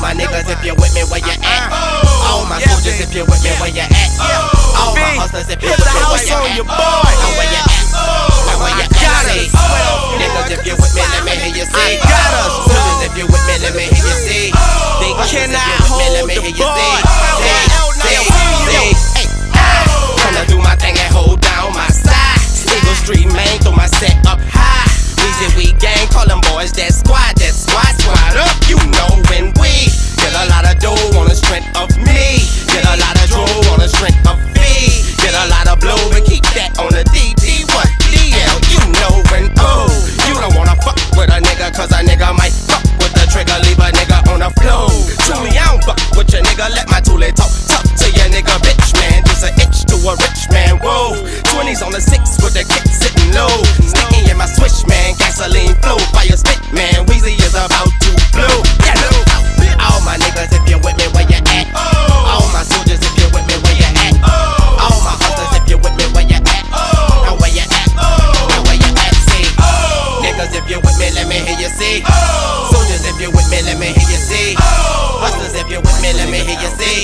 my niggas, if you're with me, where you at? All my soldiers, if you're with me, where you at? All my hustlers, if you're with me, where you at? Now where you at? Now where you at? Say, niggas, if you're with me, let me hear you say. Soldiers, if you're with me, let me hear you say. They cannot hold the boy. Gonna do my thing and hold down my side. Single street man, throw my set up high. Weezy, we gang, call them boys that squad up. You know when we get a lot of dough on the strength of me, get a lot of dough on the strength of me, get a lot of blow and keep that on the DD. What DL? You know when you don't wanna fuck with a nigga, cause a nigga might fuck with the trigger, leave a nigga on the floor. Truly, I don't fuck with your nigga, let my toolie talk tough to your nigga, bitch man. Just an itch to a rich man, whoa. 20s on the 6 with the kick sitting low. Sticky in my switch, man, gasoline flow. Fire spit, man, Weezy is about to blow. Yeah, no. All my niggas, if you're with me, where you at? All my soldiers, if you're with me, where you at? All my hustlers, if you're with me, where you at? Now where you at? Now where you at? Say, niggas, if you're with me, let me hear you say. Soldiers, if you're with me, let me hear you say. Hustlers, if you're with me, let me hear you say.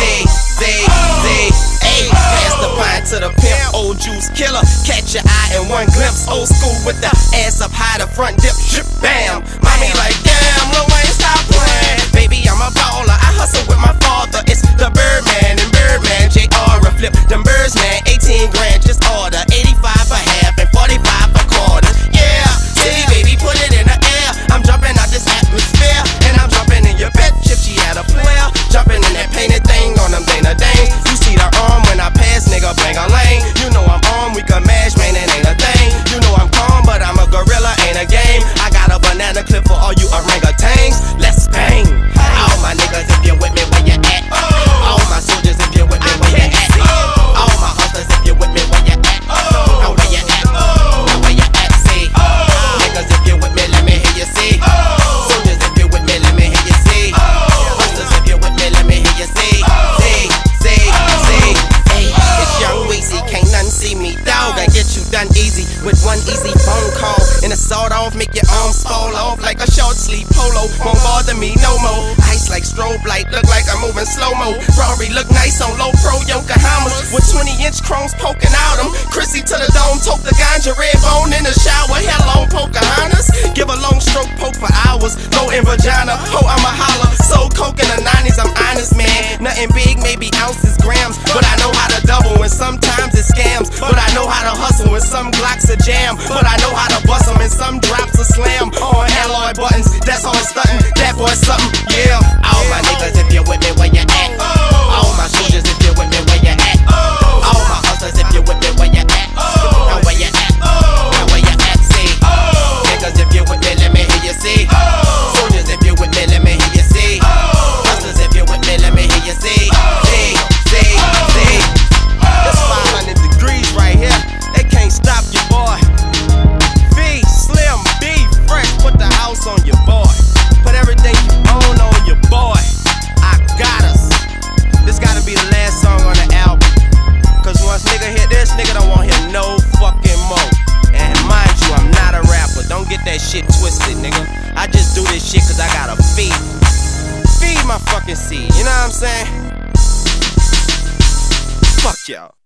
Hey, pass the pine to the pimp, old juice killer. Catch your eye in one glimpse, old school with the ass up high, the front dip, drip, bam. Mommy like, damn, Lil Wayne, stop playing. Baby, I'm a baller, I hustle with my father. It's the Birdman and Birdman, JR a flip. Them birds, man, 18 grand, just order 85 for half and 45 for quarters. Yeah, city baby, put it in the air. I'm jumping out this atmosphere, and I'm jumping in your bed if she had a player. Jumping in that painted thing on them Dana Danes. You see the arm when I pass, nigga, bang a lane. You know I'm on, we can mash, man, it ain't a thing. You know I'm calm, but I'm a gorilla, ain't a game. I got a banana clip for all you orangutans. Let's bang. All my niggas, if you're with me, where you at? All my soldiers, if you're with me, where you at? All my hustlers, if you're with me, where you at? Now where you at? Now where you at? Say, niggas, if you're with me, let me hear you say. Soldiers, if you're with me, let me hear you say. Hustlers, if you're with me, let me hear you say. Hey, it's Young Weezy, can't none see me, dog. I get you done easy with one easy phone call. And a sawed off, make your arms fall off like a short sleeve polo. Won't bother me no more. Ice like strobe light, look like I'm moving slow-mo. Rory look nice on low pro Yokohamas with 20-inch chromes poking out them. Chrissy to the dome, toke the ganja, red bone in the shower. Hello, Pocahontas. Give a long stroke, poke for hours. Low in vagina, ho, I'm a holler. So coke in the 90s, I'm honest, man. Nothing big, maybe ounces, grams. But I know how to double and sometimes it's scams. But I know how to hustle and some Glocks a jam. But I know how to bust them and some drops a slam. On alloy buttons, that's all stunting. That boy's something, yeah. All my niggas, if you're with me, where you at? All my soldiers, if you're with me, where you at? All my hustlers, if you're with me, where you at? Now where you at? Now where you at? Say, niggas, if you're with me, let me hear you say. Soldiers, if you're with me, let me hear you say. Hustlers, if you're with me, let me hear you say. That's 500 degrees right here. They can't stop you, boy. V, Slim, B, Fresh, put the house on your boy. Put everything you own on your boy. I got us. This gotta be the last song on the album. Cause once nigga hit this, nigga don't want to hear no fucking more. And mind you, I'm not a rapper. Don't get that shit twisted, nigga. I just do this shit cause I gotta feed my fucking seed. You know what I'm saying? Fuck y'all.